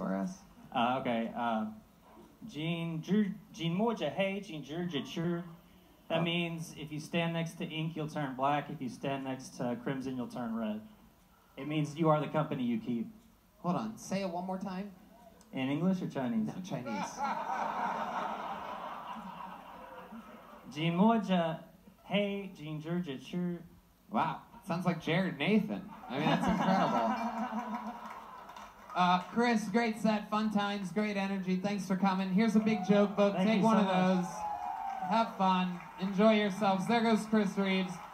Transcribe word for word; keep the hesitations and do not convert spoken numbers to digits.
for us. Uh, okay. Uh, Jean Jean Moja Hey Jean Jur. That oh. means if you stand next to ink, you'll turn black. If you stand next to crimson, you'll turn red. It means you are the company you keep. Hold on. Say it one more time. In English or Chinese? No, Chinese. Jean Moja Hey Jean Jur. Wow. Sounds like Jared Nathan. I mean, that's incredible. Uh, Chris, great set, fun times, great energy. Thanks for coming. Here's a big joke book. Thank Take you one so of much. those. Have fun. Enjoy yourselves. There goes Chris Reeves.